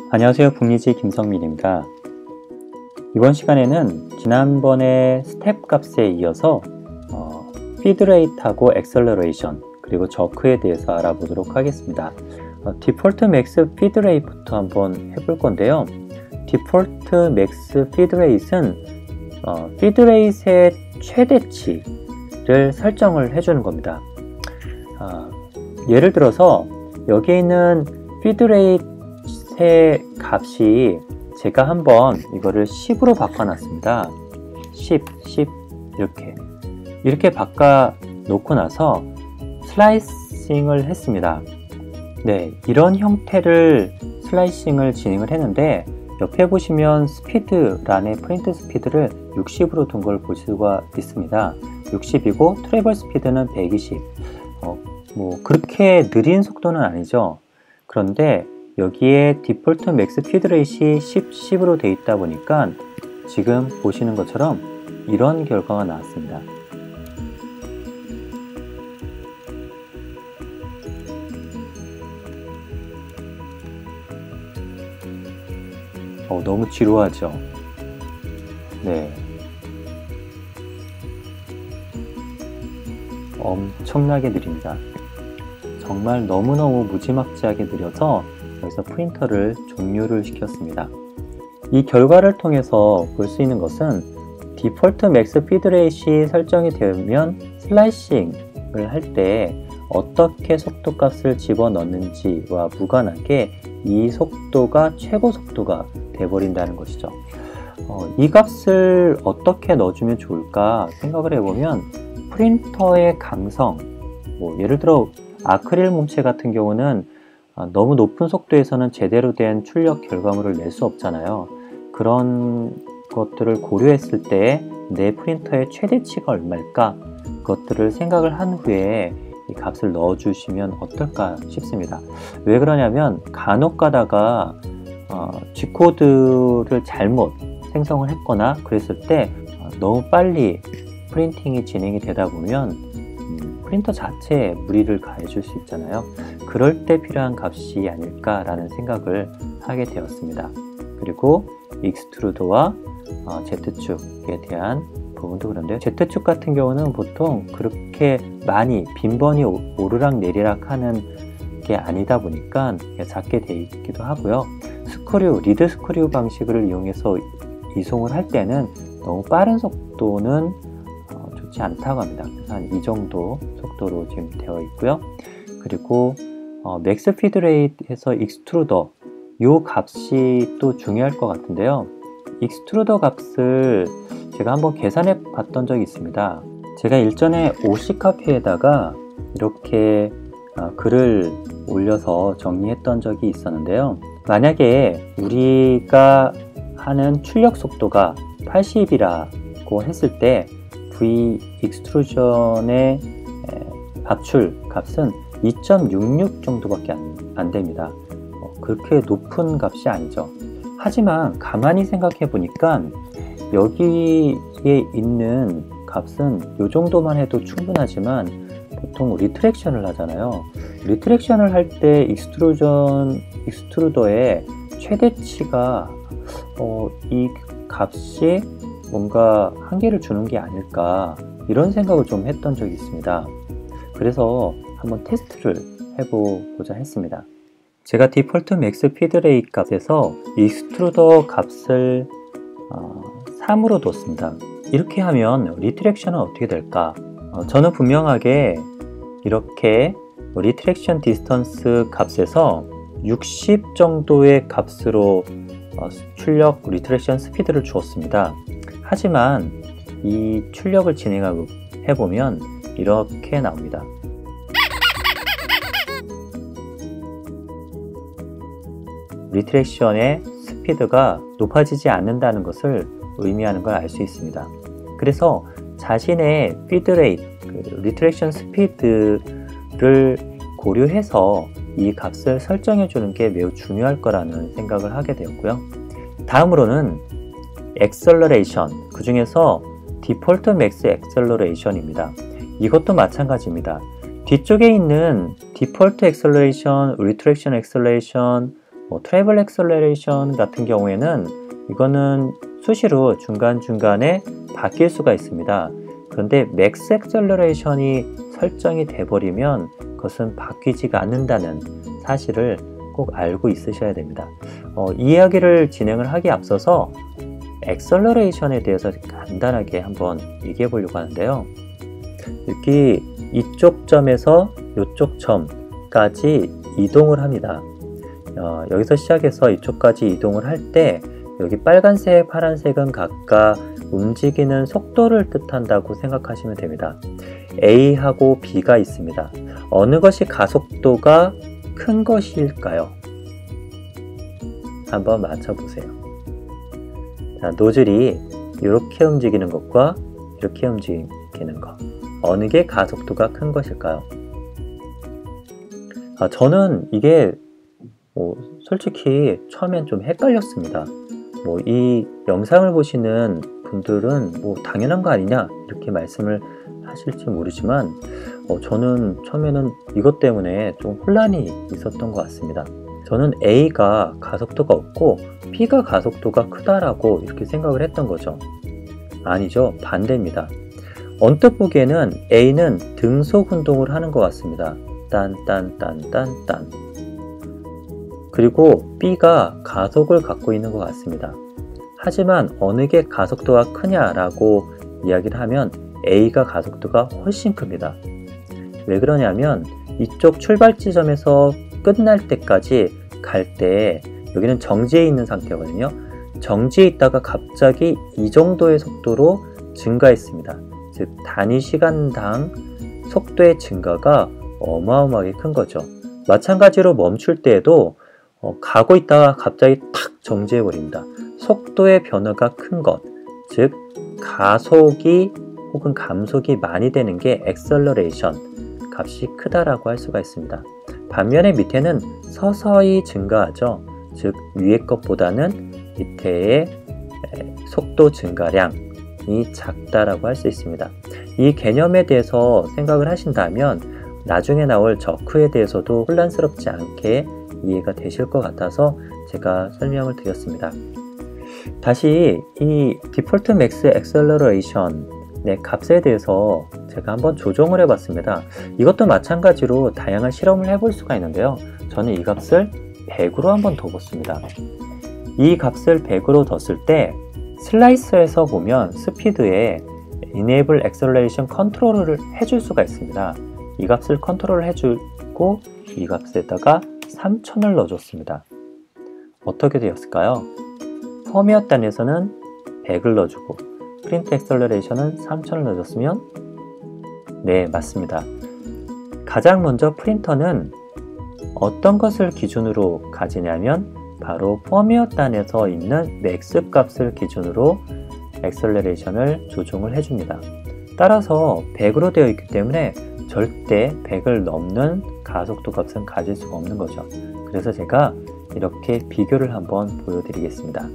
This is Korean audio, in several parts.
안녕하세요. 북리지 김성민입니다. 이번 시간에는 지난번에 스텝 값에 이어서 피드레이트하고 엑셀러레이션 그리고 저크에 대해서 알아보도록 하겠습니다. 디폴트 맥스 피드레이트부터 한번 해볼 건데요. 디폴트 맥스 피드레이트는 피드레이트의 최대치를 설정을 해주는 겁니다. 예를 들어서 여기 있는 피드레이트의 값이 제가 한번 이거를 10으로 바꿔놨습니다. 10 이렇게 바꿔 놓고 나서 슬라이싱을 했습니다. 네, 이런 형태를 슬라이싱을 진행을 했는데 옆에 보시면 스피드란의 프린트 스피드를 60으로 둔 걸 볼 수가 있습니다. 60이고 트래블 스피드는 120. 그렇게 느린 속도는 아니죠. 그런데 여기에 디폴트 맥스 피드레이트이 10으로 되어 있다 보니까 지금 보시는 것처럼 이런 결과가 나왔습니다. 너무 지루하죠? 네. 엄청나게 느립니다. 정말 너무너무 무지막지하게 느려서 여기서 프린터를 종료를 시켰습니다. 이 결과를 통해서 볼 수 있는 것은 디폴트 맥스 피드레이트이 설정이 되면 슬라이싱을 할 때 어떻게 속도값을 집어넣는지와 무관하게 이 속도가 최고 속도가 돼버린다는 것이죠. 이 값을 어떻게 넣어주면 좋을까 생각을 해보면 프린터의 강성, 예를 들어 아크릴 몸체 같은 경우는 너무 높은 속도에서는 제대로 된 출력 결과물을 낼 수 없잖아요. 그런 것들을 고려했을 때 내 프린터의 최대치가 얼마일까? 그것들을 생각을 한 후에 이 값을 넣어주시면 어떨까 싶습니다. 왜 그러냐면 간혹 가다가 G코드를 잘못 생성을 했거나 그랬을 때 너무 빨리 프린팅이 진행이 되다 보면 프린터 자체에 무리를 가해줄 수 있잖아요. 그럴 때 필요한 값이 아닐까라는 생각을 하게 되었습니다. 그리고 익스트루드와 Z축에 대한 부분도 그런데요. Z축 같은 경우는 보통 그렇게 많이 빈번히 오르락 내리락 하는 게 아니다 보니까 작게 되어 있기도 하고요. 리드 스크류 방식을 이용해서 이송을 할 때는 너무 빠른 속도는 좋지 않다고 합니다. 그래서 한 이 정도 속도로 지금 되어 있고요. 그리고 맥스 피드레이트에서 익스트루더 이 값이 또 중요할 것 같은데요. 익스트루더 값을 제가 한번 계산해 봤던 적이 있습니다. 제가 일전에 OC카페에다가 이렇게 글을 올려서 정리했던 적이 있었는데요. 만약에 우리가 하는 출력 속도가 80이라고 했을 때 V 익스트루전의 밥출 값은 2.66 정도밖에 안 됩니다. 그렇게 높은 값이 아니죠. 하지만 가만히 생각해 보니까 여기에 있는 값은 이 정도만 해도 충분하지만 보통 리트랙션을 하잖아요. 리트랙션을 할 때 익스트루더의 최대치가 이 값이 뭔가 한계를 주는 게 아닐까 이런 생각을 좀 했던 적이 있습니다. 그래서 한번 테스트를 해보고자 했습니다. 제가 디폴트 맥스 피드레이트 값에서 익스트루더 값을 3으로 뒀습니다. 이렇게 하면 리트랙션은 어떻게 될까? 저는 분명하게 이렇게 리트랙션 디스턴스 값에서 60 정도의 값으로 출력 리트랙션 스피드를 주었습니다. 하지만 이 출력을 진행하고 해보면 이렇게 나옵니다. 리트랙션의 스피드가 높아지지 않는다는 것을 의미하는 걸 알 수 있습니다. 그래서 자신의 피드레이트, 리트랙션 스피드를 고려해서 이 값을 설정해 주는 게 매우 중요할 거라는 생각을 하게 되었고요. 다음으로는 엑셀러레이션, 그 중에서 디폴트 맥스 엑셀러레이션입니다. 이것도 마찬가지입니다. 뒤쪽에 있는 디폴트 엑셀러레이션, 리트랙션 엑셀러레이션, 트래블 액셀러레이션 같은 경우에는 이거는 수시로 중간중간에 바뀔 수가 있습니다. 그런데 맥스 액셀러레이션이 설정이 돼버리면 그것은 바뀌지가 않는다는 사실을 꼭 알고 있으셔야 됩니다. 이 이야기를 진행을 하기에 앞서서 액셀러레이션에 대해서 간단하게 한번 얘기해 보려고 하는데요. 여기 이쪽 점에서 이쪽 점까지 이동을 합니다. 여기서 시작해서 이쪽까지 이동을 할 때 여기 빨간색, 파란색은 각각 움직이는 속도를 뜻한다고 생각하시면 됩니다. A하고 B가 있습니다. 어느 것이 가속도가 큰 것일까요? 한번 맞춰보세요. 자, 노즐이 이렇게 움직이는 것과 이렇게 움직이는 것, 어느 게 가속도가 큰 것일까요? 저는 이게 솔직히 처음엔 좀 헷갈렸습니다. 이 영상을 보시는 분들은 당연한 거 아니냐 이렇게 말씀을 하실지 모르지만 저는 처음에는 이것 때문에 좀 혼란이 있었던 것 같습니다. 저는 A가 가속도가 없고 B가 가속도가 크다라고 이렇게 생각을 했던 거죠. 아니죠, 반대입니다. 언뜻 보기에는 A는 등속 운동을 하는 것 같습니다. 딴딴딴딴딴. 그리고 B가 가속을 갖고 있는 것 같습니다. 하지만 어느 게 가속도가 크냐라고 이야기를 하면 A가 가속도가 훨씬 큽니다. 왜 그러냐면 이쪽 출발 지점에서 끝날 때까지 갈 때 여기는 정지해 있는 상태거든요. 정지해 있다가 갑자기 이 정도의 속도로 증가했습니다. 즉 단위 시간당 속도의 증가가 어마어마하게 큰 거죠. 마찬가지로 멈출 때에도 가고 있다가 갑자기 탁 정지해 버립니다. 속도의 변화가 큰 것, 즉 가속이 혹은 감속이 많이 되는 게 액셀러레이션 값이 크다라고 할 수가 있습니다. 반면에 밑에는 서서히 증가하죠. 즉 위의 것보다는 밑에의 속도 증가량이 작다라고 할 수 있습니다. 이 개념에 대해서 생각을 하신다면 나중에 나올 저크에 대해서도 혼란스럽지 않게 이해가 되실 것 같아서 제가 설명을 드렸습니다. 다시 이 디폴트 맥스 액셀러레이션의 값에 대해서 제가 한번 조정을 해봤습니다. 이것도 마찬가지로 다양한 실험을 해볼 수가 있는데요. 저는 이 값을 100으로 한번 둬봤습니다. 이 값을 100으로 뒀을 때 슬라이서에서 보면 스피드에 Enable Acceleration 컨트롤을 해줄 수가 있습니다. 이 값을 컨트롤 해주고 이 값에다가 3000을 넣어줬습니다. 어떻게 되었을까요? 펌웨어 단에서는 100을 넣어주고 프린트 액셀러레이션은 3000을 넣어줬으면 네, 맞습니다. 가장 먼저 프린터는 어떤 것을 기준으로 가지냐면 바로 펌웨어 단에서 있는 맥스 값을 기준으로 액셀러레이션을 조정을 해줍니다. 따라서 100으로 되어 있기 때문에 절대 100을 넘는 가속도 값은 가질 수가 없는 거죠. 그래서 제가 이렇게 비교를 한번 보여드리겠습니다.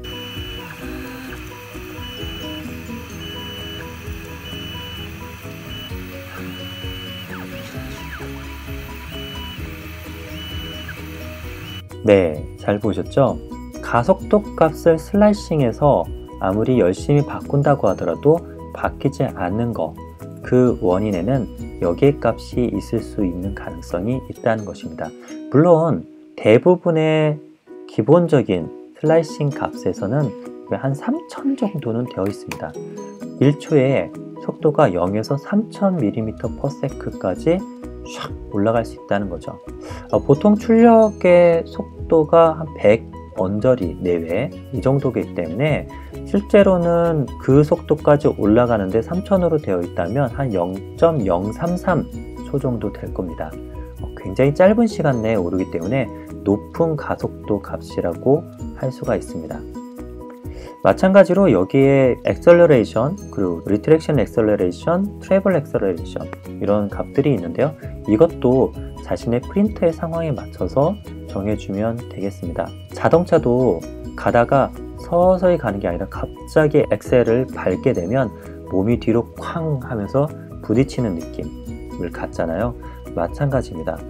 네, 잘 보셨죠? 가속도 값을 슬라이싱해서 아무리 열심히 바꾼다고 하더라도 바뀌지 않는 거, 그 원인에는 여기에 값이 있을 수 있는 가능성이 있다는 것입니다. 물론 대부분의 기본적인 슬라이싱 값에서는 한 3000 정도는 되어 있습니다. 1초에 속도가 0에서 3000mm/s까지 샥 올라갈 수 있다는 거죠. 보통 출력의 속도가 한 100 언저리 내외 이 정도이기 때문에 실제로는 그 속도까지 올라가는데 3000으로 되어 있다면 한 0.033초 정도 될 겁니다. 굉장히 짧은 시간 내에 오르기 때문에 높은 가속도 값이라고 할 수가 있습니다. 마찬가지로 여기에 액셀러레이션, 그리고 리트랙션 액셀러레이션, 트래블 액셀러레이션 이런 값들이 있는데요. 이것도 자신의 프린터의 상황에 맞춰서 정해주면 되겠습니다. 자동차도 가다가 서서히 가는 게 아니라 갑자기 엑셀을 밟게 되면 몸이 뒤로 쾅 하면서 부딪히는 느낌을 갖잖아요. 마찬가지입니다.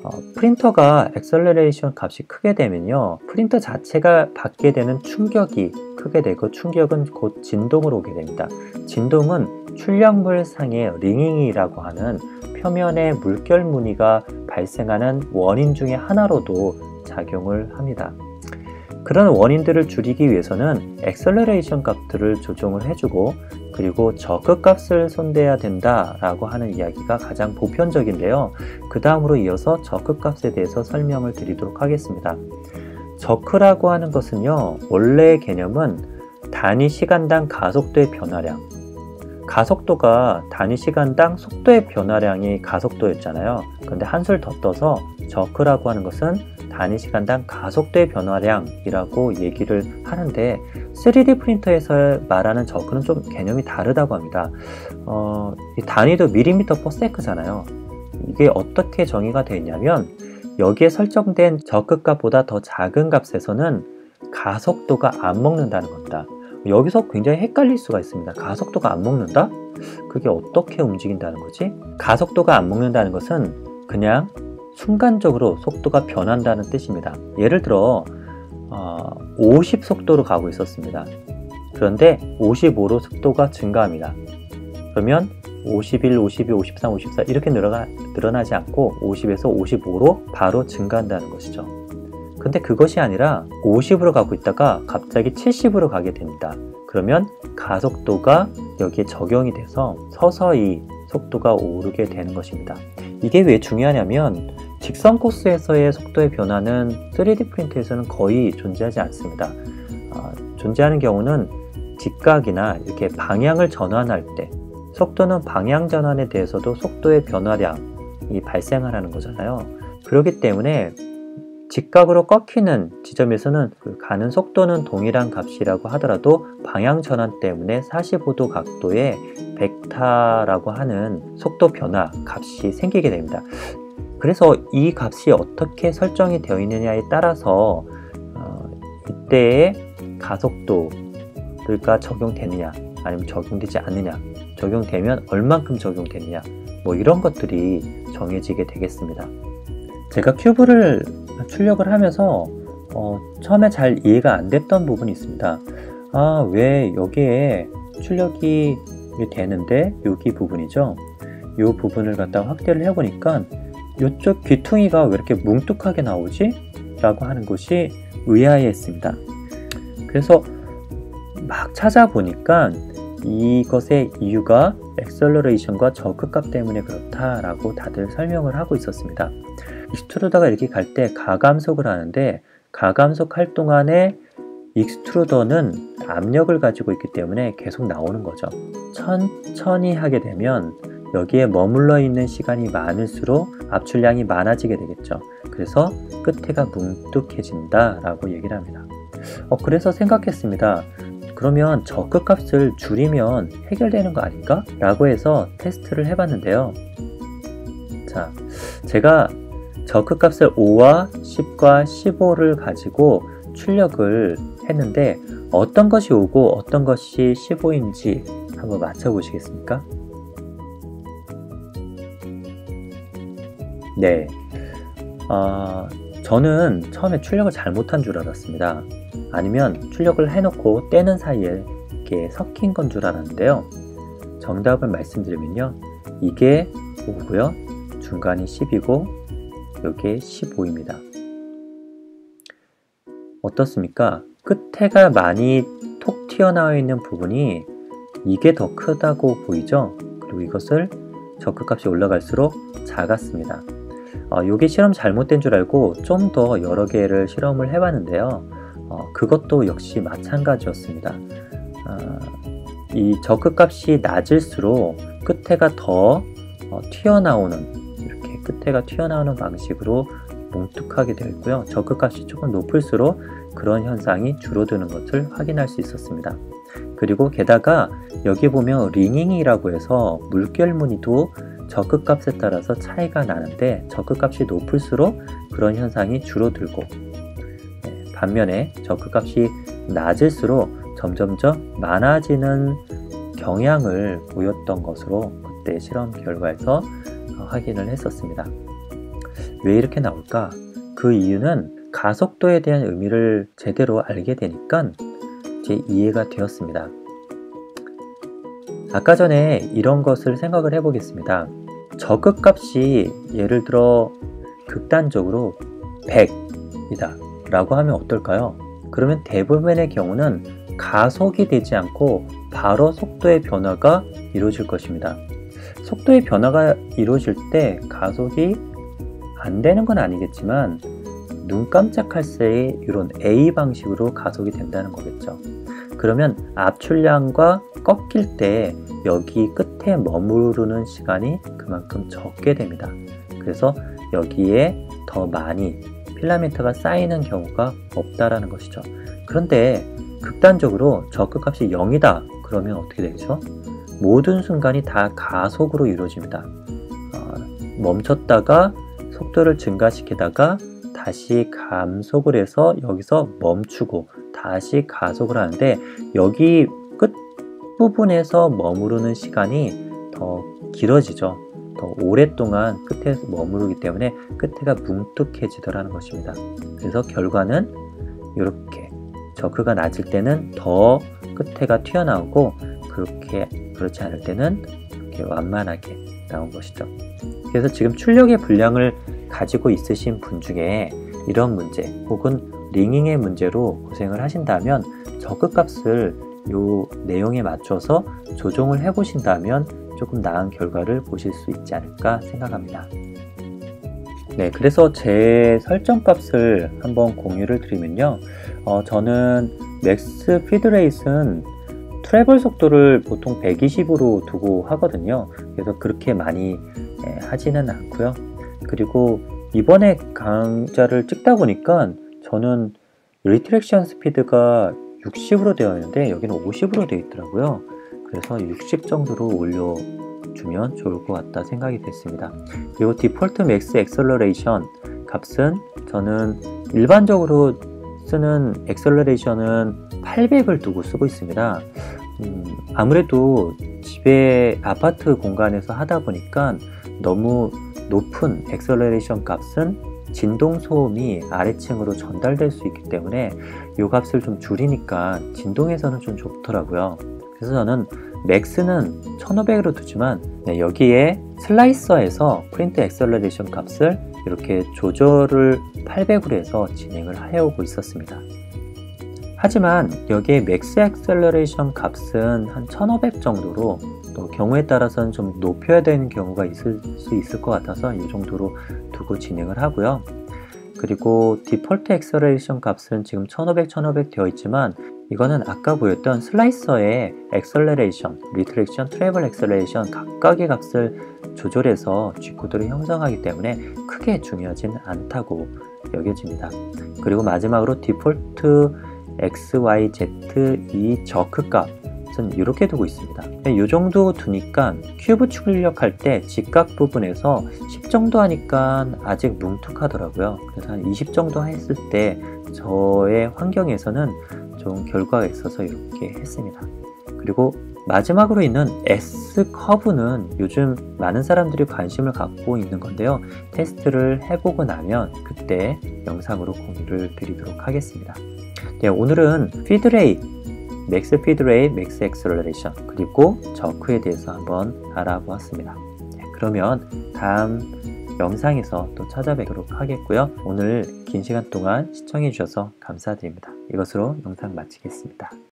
프린터가 액셀러레이션 값이 크게 되면요, 프린터 자체가 받게 되는 충격이 크게 되고, 충격은 곧 진동으로 오게 됩니다. 진동은 출력물상의 링잉이라고 하는 표면에 물결 무늬가 발생하는 원인 중에 하나로도 작용을 합니다. 그런 원인들을 줄이기 위해서는 액셀러레이션 값들을 조정을 해주고, 그리고 저크 값을 손대야 된다라고 하는 이야기가 가장 보편적인데요. 그 다음으로 이어서 저크 값에 대해서 설명을 드리도록 하겠습니다. 저크라고 하는 것은요, 원래의 개념은 단위 시간당 가속도의 변화량, 가속도가 단위 시간당 속도의 변화량이 가속도였잖아요. 그런데 한술 더 떠서 저크라고 하는 것은 단위 시간당 가속도의 변화량이라고 얘기를 하는데, 3D 프린터에서 말하는 저크는 좀 개념이 다르다고 합니다. 이 단위도 밀리미터 퍼 세크잖아요. 이게 어떻게 정의가 되어 있냐면, 여기에 설정된 저크 값보다 더 작은 값에서는 가속도가 안 먹는다는 겁니다. 여기서 굉장히 헷갈릴 수가 있습니다. 가속도가 안 먹는다? 그게 어떻게 움직인다는 거지? 가속도가 안 먹는다는 것은 그냥 순간적으로 속도가 변한다는 뜻입니다. 예를 들어 50 속도로 가고 있었습니다. 그런데 55로 속도가 증가합니다. 그러면 51, 52, 53, 54 이렇게 늘어나지 않고 50에서 55로 바로 증가한다는 것이죠. 근데 그것이 아니라 50으로 가고 있다가 갑자기 70으로 가게 됩니다. 그러면 가속도가 여기에 적용이 돼서 서서히 속도가 오르게 되는 것입니다. 이게 왜 중요하냐면, 직선 코스에서의 속도의 변화는 3D 프린터에서는 거의 존재하지 않습니다. 존재하는 경우는 직각이나 이렇게 방향을 전환할 때, 속도는 방향 전환에 대해서도 속도의 변화량이 발생하라는 거잖아요. 그렇기 때문에 직각으로 꺾이는 지점에서는 가는 속도는 동일한 값이라고 하더라도 방향 전환 때문에 45도 각도의 벡타라고 하는 속도 변화 값이 생기게 됩니다. 그래서 이 값이 어떻게 설정이 되어 있느냐에 따라서 이때의 가속도가 적용되느냐 아니면 적용되지 않느냐, 적용되면 얼만큼 적용되느냐, 뭐 이런 것들이 정해지게 되겠습니다. 제가 큐브를 출력을 하면서 처음에 잘 이해가 안 됐던 부분이 있습니다. 왜 여기에 출력이 되는데, 여기 부분이죠. 이 부분을 갖다가 확대를 해보니까 이쪽 귀퉁이가 왜 이렇게 뭉툭하게 나오지? 라고 하는 것이 의아했습니다. 그래서 막 찾아보니까 이것의 이유가 액셀러레이션과 저크 값 때문에 그렇다라고 다들 설명을 하고 있었습니다. 익스트루더가 이렇게 갈 때 가감속을 하는데, 가감속할 동안에 익스트루더는 압력을 가지고 있기 때문에 계속 나오는 거죠. 천천히 하게 되면 여기에 머물러 있는 시간이 많을수록 압출량이 많아지게 되겠죠. 그래서 끝에가 뭉툭해진다 라고 얘기를 합니다. 그래서 생각했습니다. 그러면 저크 값을 줄이면 해결되는 거 아닌가? 라고 해서 테스트를 해봤는데요. 자, 제가 저크 값을 5와 10과 15를 가지고 출력을 했는데, 어떤 것이 5고 어떤 것이 15인지 한번 맞춰보시겠습니까? 네, 저는 처음에 출력을 잘못한 줄 알았습니다. 아니면 출력을 해놓고 떼는 사이에 이렇게 섞인 건 줄 알았는데요. 정답을 말씀드리면요, 이게 5고요, 중간이 10이고 여기에 15입니다. 어떻습니까? 끝에가 많이 톡 튀어나와 있는 부분이 이게 더 크다고 보이죠? 그리고 이것을 저크 값이 올라갈수록 작았습니다. 이게 실험 잘못된 줄 알고 좀 더 여러 개를 실험을 해봤는데요. 그것도 역시 마찬가지였습니다. 이 저크 값이 낮을수록 끝에가 더 튀어나오는, 이렇게 끝에가 튀어나오는 방식으로 뭉툭하게 되어 있고요. 저크 값이 조금 높을수록 그런 현상이 줄어드는 것을 확인할 수 있었습니다. 그리고 게다가 여기 보면 링잉이라고 해서 물결 무늬도 저크 값에 따라서 차이가 나는데, 저크 값이 높을수록 그런 현상이 줄어들고, 반면에 저크 값이 낮을수록 점점점 많아지는 경향을 보였던 것으로 그때 실험 결과에서 확인을 했었습니다. 왜 이렇게 나올까? 그 이유는 가속도에 대한 의미를 제대로 알게 되니까 이제 이해가 되었습니다. 아까 전에 이런 것을 생각을 해보겠습니다. 저극값이 예를 들어 극단적으로 100이다 라고 하면 어떨까요? 그러면 대부분의 경우는 가속이 되지 않고 바로 속도의 변화가 이루어질 것입니다. 속도의 변화가 이루어질 때 가속이 안 되는 건 아니겠지만 눈 깜짝할 새에 이런 A 방식으로 가속이 된다는 거겠죠. 그러면 압출량과 꺾일 때 여기 끝에 머무르는 시간이 그만큼 적게 됩니다. 그래서 여기에 더 많이 필라멘트가 쌓이는 경우가 없다라는 것이죠. 그런데 극단적으로 저극값이 0이다 그러면 어떻게 되죠? 모든 순간이 다 가속으로 이루어집니다. 멈췄다가 속도를 증가시키다가 다시 감속을 해서 여기서 멈추고 다시 가속을 하는데 여기 끝부분에서 머무르는 시간이 더 길어지죠. 더 오랫동안 끝에 머무르기 때문에 끝에가 뭉툭해지더라는 것입니다. 그래서 결과는 이렇게 저크가 낮을 때는 더 끝에가 튀어나오고 그렇지 않을 때는 이렇게 완만하게 나온 것이죠. 그래서 지금 출력의 분량을 가지고 있으신 분 중에 이런 문제 혹은 링잉의 문제로 고생을 하신다면 저크값을 이 내용에 맞춰서 조정을 해 보신다면 조금 나은 결과를 보실 수 있지 않을까 생각합니다. 네, 그래서 제 설정값을 한번 공유를 드리면요. 저는 맥스 피드레이트는 트래블 속도를 보통 120으로 두고 하거든요. 그래서 그렇게 많이 하지는 않고요. 그리고 이번에 강좌를 찍다 보니까 저는 리트랙션 스피드가 60으로 되어 있는데 여기는 50으로 되어 있더라고요. 그래서 60 정도로 올려주면 좋을 것 같다 생각이 됐습니다. 그리고 디폴트 맥스 액셀러레이션 값은 저는 일반적으로 쓰는 액셀러레이션은 800을 두고 쓰고 있습니다. 아무래도 집에 아파트 공간에서 하다 보니까 너무 높은 액셀러레이션 값은 진동 소음이 아래층으로 전달될 수 있기 때문에 이 값을 좀 줄이니까 진동에서는 좀 좋더라고요. 그래서 저는 맥스는 1500으로 두지만 여기에 슬라이서에서 프린트 액셀러레이션 값을 이렇게 조절을 800으로 해서 진행을 해오고 있었습니다. 하지만 여기에 맥스 액셀러레이션 값은 한 1500 정도로 또 경우에 따라서는 좀 높여야 되는 경우가 있을 수 있을 것 같아서 이 정도로 두고 진행을 하고요. 그리고 디폴트 액셀러레이션 값은 지금 1500, 1500 되어 있지만 이거는 아까 보였던 슬라이서의 액셀러레이션, 리트랙션, 트래블 액셀러레이션 각각의 값을 조절해서 G코드를 형성하기 때문에 크게 중요하진 않다고 여겨집니다. 그리고 마지막으로 디폴트 XYZ 이 저크 값은 이렇게 두고 있습니다. 이 정도 두니까 큐브 출력할 때 직각 부분에서 10 정도 하니까 아직 뭉툭하더라고요. 그래서 한 20 정도 했을 때 저의 환경에서는 좀 결과가 있어서 이렇게 했습니다. 그리고 마지막으로 있는 S 커브는 요즘 많은 사람들이 관심을 갖고 있는 건데요. 테스트를 해보고 나면 그때 영상으로 공유를 드리도록 하겠습니다. 네, 오늘은 피드레이트, 맥스 피드레이트, 맥스 액셀러레이션 그리고 저크에 대해서 한번 알아보았습니다. 네, 그러면 다음 영상에서 또 찾아뵙도록 하겠고요. 오늘 긴 시간 동안 시청해 주셔서 감사드립니다. 이것으로 영상 마치겠습니다.